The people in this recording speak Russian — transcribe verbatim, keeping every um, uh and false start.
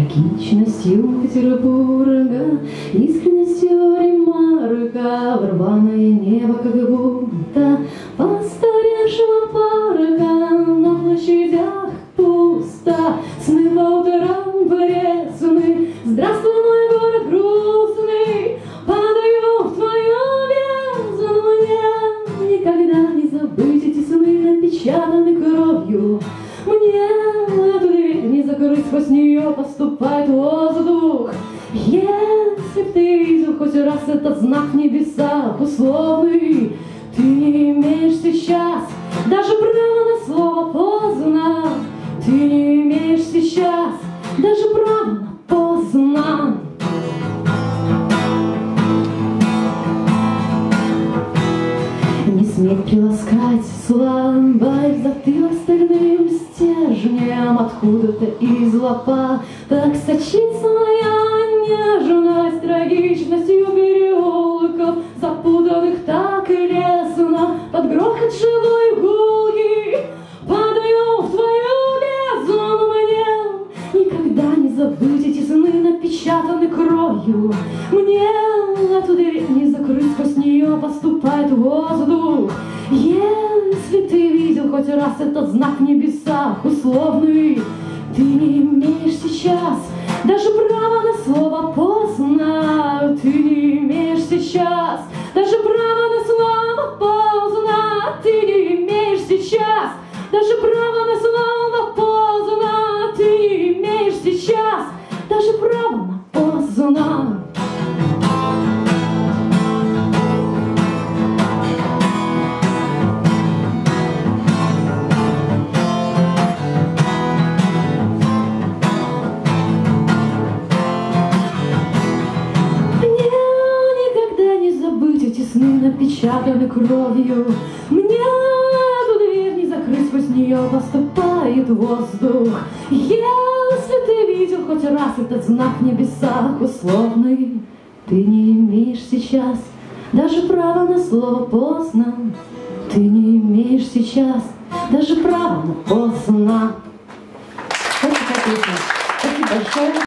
Трагичностью Петербурга, искренностью ремарка, в рваное небо, как будто постаревшего парка, на площадях пусто, сны по утрам порезаны. Здравствуй, мой город грустный, падаю в твою бездну. Мне никогда не забыть эти сны, напечатаны кровью. Мне эту дверь не закрыть, сквозь нее поступает воздух. Если б ты видел хоть раз этот знак в небесах условный, ты не имеешь сейчас даже права на слово поздно. Ты не имеешь сейчас даже права на поздно. Не сметь приласкать слабой затылок стальным стержнем. Откуда-то из лопаток сочится моя нежность, трагичностью переулков, запутанных так и лесно. Под грохот живой гулки падаю в твою бездну. Мне никогда не забыть эти сны, напечатаны кровью. Мне эту дверь не закрыть, сквозь нее поступает воздух. Если ты видел хоть раз этот знак в небесах условный, ты не имеешь сейчас даже права на слово поздно. Ты не имеешь сейчас даже права на слово поздно. Ты не имеешь сейчас даже права на слово поздно. Ты не имеешь сейчас даже права на поздно. Эти сны напечатаны кровью. Мне эту дверь не закрыть, сквозь нее поступает воздух. Если ты видел хоть раз этот знак в небесах условный, ты не имеешь сейчас даже права на слово поздно. Ты не имеешь сейчас даже права на поздно. Вот такая песня. Спасибо большое.